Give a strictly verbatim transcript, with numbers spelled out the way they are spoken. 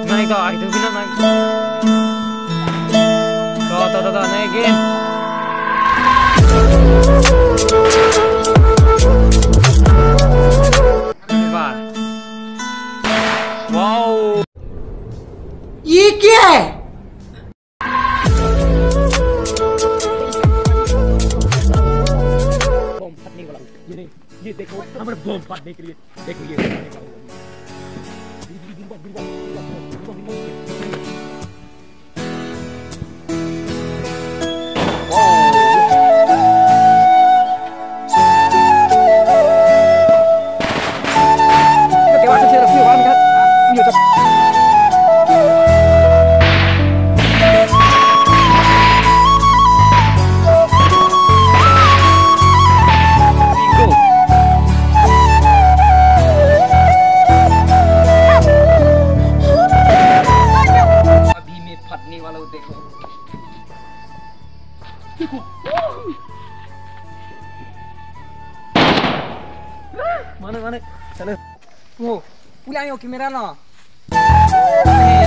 naik dah, itu bina naik. Tuh, tuh, tuh, tuh, naikin. Cepat. Wow. ये क्या है? बम फटने वाला। ये नहीं, ये देखो, हमारे बम फटने के लिए। देखो ये फटने वाला। Mana mana, sana. Oh, pulang yo kamera lo.